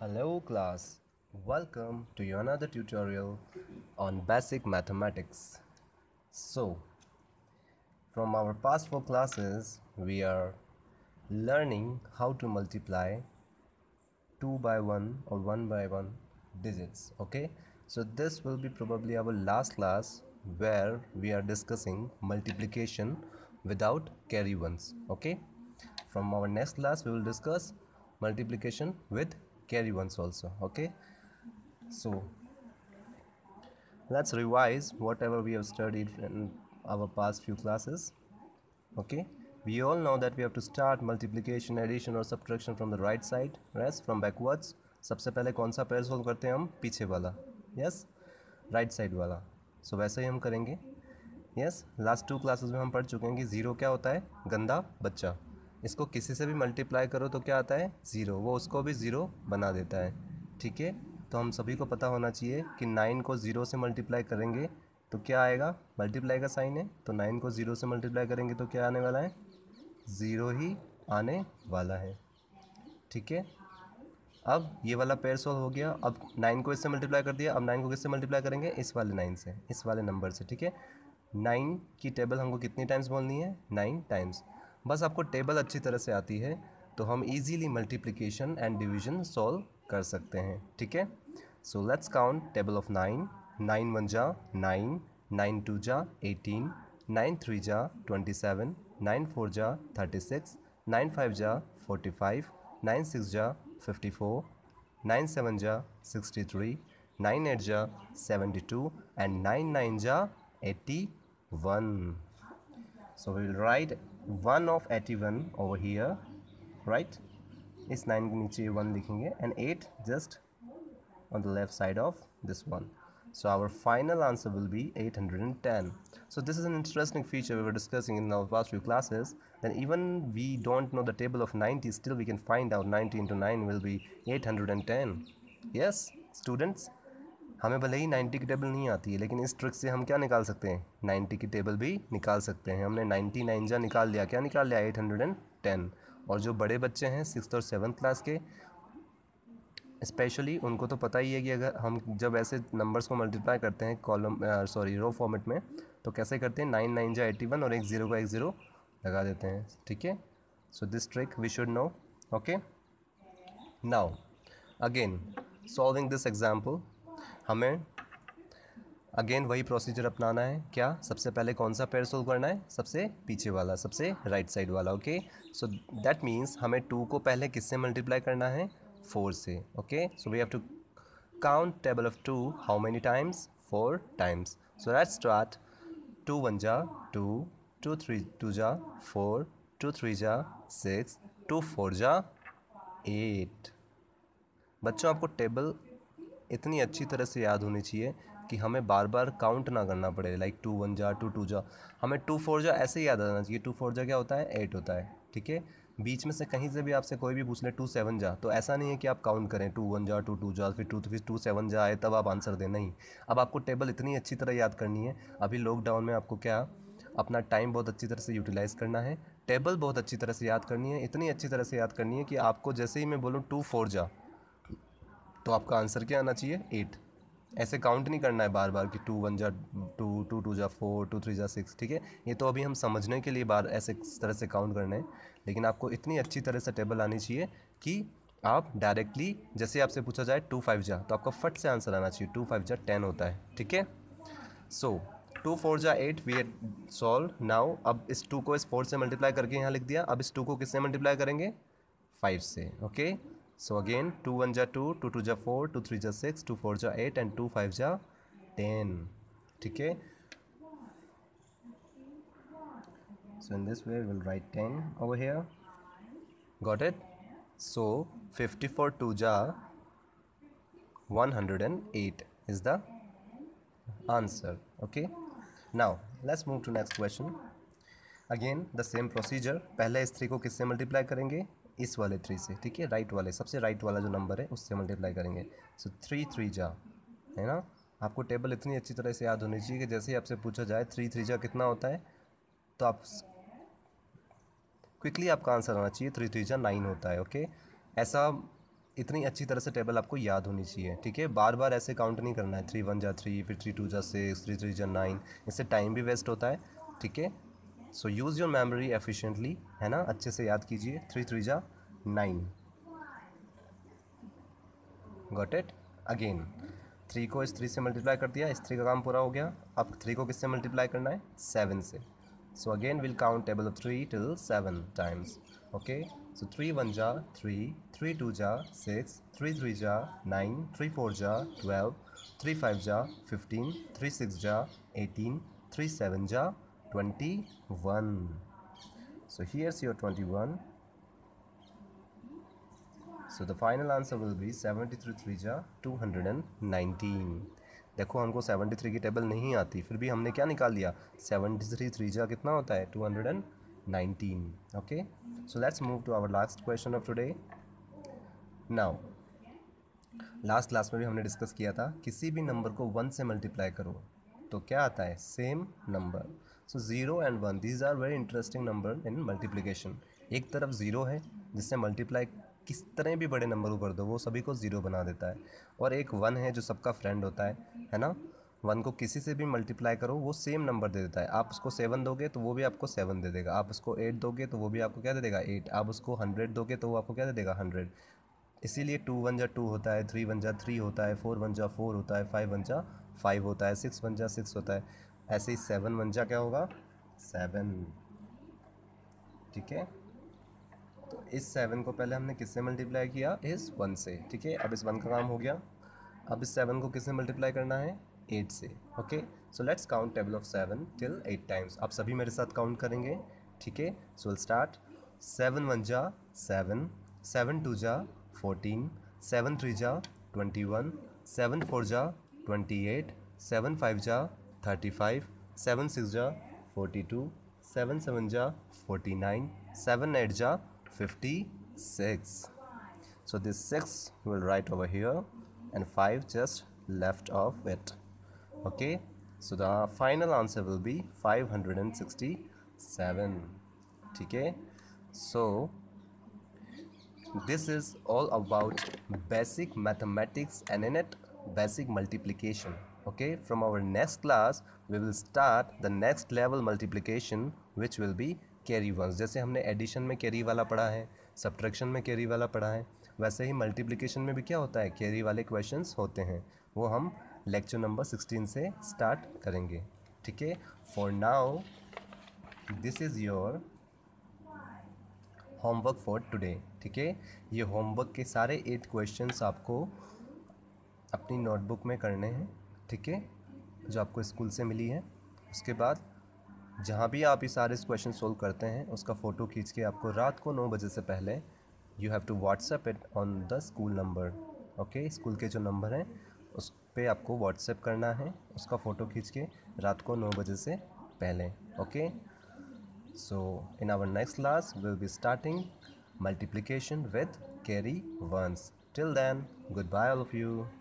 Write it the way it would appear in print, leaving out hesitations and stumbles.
Hello class, welcome to your another tutorial on basic mathematics. So, from our past 4 classes, we are learning how to multiply 2 by 1 or 1 by 1 digits. Okay, so this will be probably our last class where we are discussing multiplication without carry ones. Okay, from our next class we will discuss multiplication with carry ones also. Okay, so let's revise whatever we have studied in our past few classes. Okay, we all know that we have to start multiplication, addition और subtraction from the right side, rest from backwards. सबसे पहले कौन सा pair solve करते हैं हम? पीछे वाला, यस, राइट साइड वाला. सो वैसे ही हम करेंगे. यस, लास्ट 2 क्लासेस में हम पढ़ चुके हैं कि ज़ीरो क्या होता है? गंदा बच्चा. इसको किसी से भी मल्टीप्लाई करो तो क्या आता है? ज़ीरो. वो उसको भी ज़ीरो बना देता है. ठीक है, तो हम सभी को पता होना चाहिए कि 9 को ज़ीरो से मल्टीप्लाई करेंगे तो क्या आएगा? मल्टीप्लाई का साइन है, तो 9 को ज़ीरो से मल्टीप्लाई करेंगे तो क्या आने वाला है? ज़ीरो ही आने वाला है. ठीक है, अब ये वाला पेयर सॉल्व हो गया. अब 9 को इससे मल्टीप्लाई कर दिया. अब 9 को किससे मल्टीप्लाई करेंगे? इस वाले 9 से, इस वाले नंबर से. ठीक है, 9 की टेबल हमको कितनी टाइम्स बोलनी है? 9 टाइम्स. बस आपको टेबल अच्छी तरह से आती है तो हम easily multiplication and division solve कर सकते हैं. ठीक है, so let's count table of 9. 9 1 जा 9, 9 2 जा 18, 9 3 जा 27, 9 4 जा 36, 9 5 जा 45, 9 6 जा 54, 9 7 जा 63, 9 8 जा 72 and 9 9 जा 81. So we will write 1 of 81 over here, right? इस 9 के नीचे 1 लिखेंगे and 8 just on the left side of this one. So our final answer will be 810. So this is an interesting feature we were discussing in our past few classes. Then even we don't know the table of 90, still we can find out 90 into 9 will be 810. Yes, students? हमें भले ही 90 की table नहीं आती है, लेकिन इस trick से हम क्या निकाल सकते हैं? 90 की टेबल भी निकाल सकते हैं. हमने 99 जा निकाल लिया. क्या निकाल लिया? 810. और जो बड़े बच्चे हैं 6th और 7th क्लास के, स्पेशली उनको तो पता ही है कि अगर हम जब ऐसे नंबर्स को मल्टीप्लाई करते हैं रो फॉर्मेट में, तो कैसे करते हैं? 9 9 जा 81 और एक ज़ीरो का एक ज़ीरो लगा देते हैं. ठीक है, so this trick we should know. Okay, now again solving this example, हमें अगेन वही प्रोसीजर अपनाना है. क्या? सबसे पहले कौन सा पेयर सोल्व करना है? सबसे पीछे वाला, सबसे राइट साइड वाला. ओके, सो दैट मीन्स हमें 2 को पहले किससे मल्टीप्लाई करना है? 4 से. Okay, so we have to count table of 2 how many times? 4 times. So let's start. 2 1 जा 2, 2 3 2 जा 4, 2 3 जा 6, 2 4 जा 8. बच्चों, आपको टेबल इतनी अच्छी तरह से याद होनी चाहिए कि हमें बार बार काउंट ना करना पड़े. लाइक 2 1 जा 2 2 जा, हमें 2 4 जा ऐसे ही याद आ जाना चाहिए. 2 4 जा क्या होता है? 8 होता है. ठीक है, बीच में से कहीं से भी आपसे कोई भी पूछ ले 2 7 जा, तो ऐसा नहीं है कि आप काउंट करें 2 1 जा 2 2 जा फिर 2 7 जा आए तब आप आंसर दें. नहीं, अब आपको टेबल इतनी अच्छी तरह याद करनी है. अभी लॉकडाउन में आपको क्या, अपना टाइम बहुत अच्छी तरह से यूटिलाइज़ करना है. टेबल बहुत अच्छी तरह से याद करनी है. इतनी अच्छी तरह से याद करनी है कि आपको जैसे ही मैं बोलूँ 2 4 जा, तो आपका आंसर क्या आना चाहिए? 8. ऐसे काउंट नहीं करना है बार बार कि 2 1 जा 2, 2 2 जा 4, 2 3 जा 6. ठीक है, ये तो अभी हम समझने के लिए बार ऐसे इस तरह से काउंट करना है. लेकिन आपको इतनी अच्छी तरह से टेबल आनी चाहिए कि आप डायरेक्टली, जैसे आपसे पूछा जाए 2 5 जा, तो आपका फट से आंसर आना चाहिए. 2 5 जा 10 होता है. ठीक है, सो 2 4 जा 8 वी सॉल्व नाउ. अब इस 2 को इस 4 से मल्टीप्लाई करके यहाँ लिख दिया. अब इस 2 को किससे मल्टीप्लाई करेंगे? 5 से. Okay, so again 2 1 ja 2, 2 2 ja 4, 2 3 ja 6, 2 4 ja 8 and 2 5 ja 10. ठीक है, so in this way we'll write 10 over here. Got it? So 54 2 ja 108 is the answer. Okay, now let's move to next question. Again the same procedure. पहले इस 3 को किससे multiply करेंगे? इस वाले 3 से. ठीक है, राइट वाले, सबसे राइट वाला जो नंबर है उससे मल्टीप्लाई करेंगे. सो 3 3 जा, है ना. आपको टेबल इतनी अच्छी तरह से याद होनी चाहिए कि जैसे ही आपसे पूछा जाए 3 3 जा कितना होता है, तो आप क्विकली आपका आंसर आना चाहिए 3 3 जा 9 होता है. ओके, ऐसा इतनी अच्छी तरह से टेबल आपको याद होनी चाहिए, ठीक है। बार बार ऐसे काउंट नहीं करना है, 3 1 जा 3, फिर 3 2 जा 6, 3 3 जा 9, इससे टाइम भी वेस्ट होता है, ठीक है। So use your memory efficiently, है ना, अच्छे से याद कीजिए। 3 3 जा 9, गॉट इट। अगेन 3 को इस 3 से मल्टीप्लाई कर दिया, इस 3 का काम पूरा हो गया। अब 3 को किससे मल्टीप्लाई करना है, 7 से। So again will count table of 3 till 7 times, okay. So 3 1 जा 3, 3 2 जा 6, 3 3 जा 9, 3 4 जा 12, 3 5 जा 15, 3 6 जा 18, 3 7 जा 21. So here's your 21. So the final answer will be 73 3 जा 219. देखो हमको 73 की टेबल नहीं आती, फिर भी हमने क्या निकाल लिया, 73 3 जा कितना होता है, 219. Okay, so let's move to our last question of today. Now last class में भी हमने डिस्कस किया था, किसी भी नंबर को 1 से मल्टीप्लाई करो तो क्या आता है, same number. So 0 and 1 these are very interesting number in multiplication. एक तरफ 0 है जिससे मल्टीप्लाई किस तरह भी बड़े नंबर को कर दो वो सभी को 0 बना देता है, और एक 1 है जो सबका फ्रेंड होता है ना. 1 को किसी से भी मल्टीप्लाई करो वो सेम नंबर दे देता है. आप उसको 7 दोगे तो वो भी आपको 7 दे देगा, आप उसको 8 दोगे तो वो भी आपको क्या दे देगा, 8. आप उसको 100 दोगे तो वो आपको क्या दे देगा, 100. इसीलिए 2 1 जा 2 होता है, 3 1 जा 3 होता है, 4 1 जा 4 होता है, 5 1 जा 5 होता है, 6 1 जा 6 होता है. ऐसे ही 7 1 जा क्या होगा, 7. ठीक है, तो इस 7 को पहले हमने किससे मल्टीप्लाई किया, इस 1 से. ठीक है, अब इस 1 का काम हो गया. अब इस 7 को किससे मल्टीप्लाई करना है, 8 से. Okay, so let's count table of 7 till 8 times. आप सभी मेरे साथ काउंट करेंगे, ठीक है. So will start. 7 1 जा 7, 7 2 जा 14, 7 3 जा 21, 7 4 जा 28, 7 5 जा 35, 7 6 जा 42, 7 7 जा 49, 7 8 जा 56. So this 6 we'll write over here and 5 just left of it. Okay, so the final answer will be 567. Okay, so this is all about basic mathematics and in it basic multiplication. Okay, from our next class we will start the next level multiplication which will be carry ones. जैसे हमने addition में carry वाला पढ़ा है, subtraction में carry वाला पढ़ा है, वैसे ही मल्टीप्लिकेशन में भी क्या होता है, कैरी वाले क्वेश्चंस होते हैं. वो हम लेक्चर नंबर 16 से स्टार्ट करेंगे. ठीक है, for now this is your homework for today. ठीक है, ये होमवर्क के सारे 8 क्वेश्चंस आपको अपनी नोटबुक में करने हैं. ठीक है, जो आपको स्कूल से मिली है. उसके बाद जहाँ भी आप ये सारे क्वेश्चन सोल्व करते हैं उसका फ़ोटो खींच के आपको रात को 9 बजे से पहले you have to WhatsApp it on the school number. Okay, school के जो नंबर हैं उस पर आपको व्हाट्सएप करना है, उसका फ़ोटो खींच के रात को 9 बजे से पहले. Okay, so in our next class will be starting multiplication with carry ones. Till then, goodbye all of you.